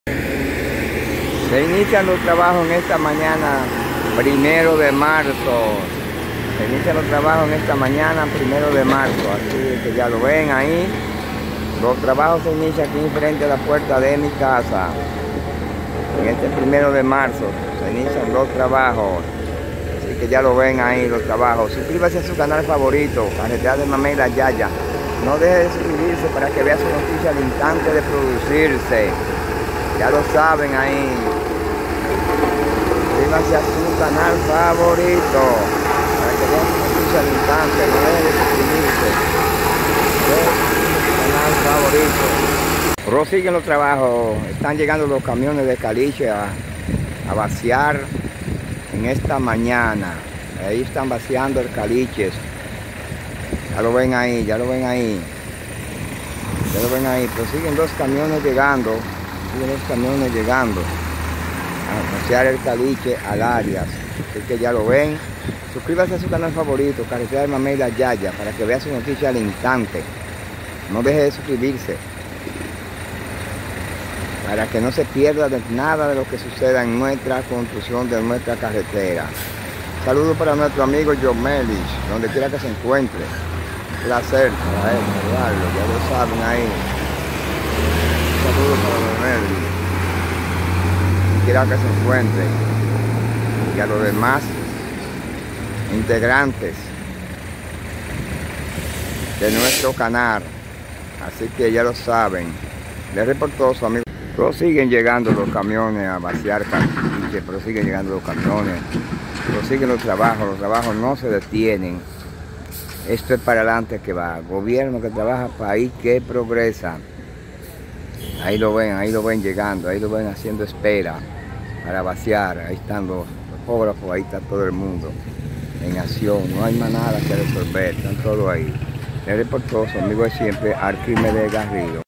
Se inician los trabajos en esta mañana, 1 de marzo. Se inician los trabajos en esta mañana, 1 de marzo. Así que ya lo ven ahí. Los trabajos se inician aquí frente a la puerta de mi casa. En este 1 de marzo se inician los trabajos. Así que ya lo ven ahí los trabajos. Suscríbase a su canal favorito, Carretera de Mamey La Yaya. No deje de suscribirse para que vea su noticia al instante de producirse. Ya lo saben ahí. Suscríbase a su canal favorito para que vea su noticia al instante. No deje de suscribirse. Su canal favorito. Prosiguen los trabajos. Están llegando los camiones de caliche a vaciar en esta mañana. Ahí están vaciando el caliche. Ya lo ven ahí, ya lo ven ahí. Ya lo ven ahí. Prosiguen los camiones llegando. Siguen los camiones llegando a vaciar el caliche al área. Así que ya lo ven. Suscríbase a su canal favorito, Carretera de Mamey La Yaya, para que vea su noticia al instante. No deje de suscribirse, para que no se pierda de nada de lo que suceda en nuestra construcción de nuestra carretera. Saludos para nuestro amigo John Melich, donde quiera que se encuentre. Un placer para él, saludarlo, ya lo saben ahí. Saludos para John Melich, donde quiera que se encuentre. Y a los demás integrantes de nuestro canal. Así que ya lo saben. Les reportó su amigo. Prosiguen llegando los camiones a vaciar caliche, prosiguen llegando los camiones, prosiguen los trabajos no se detienen. Esto es para adelante que va. Gobierno que trabaja, país que progresa. Ahí lo ven llegando, ahí lo ven haciendo espera para vaciar. Ahí están los fotógrafos, ahí está todo el mundo en acción. No hay más nada que resolver, están todos ahí. Les reportó su amigo de siempre, Arquímedes Garrido.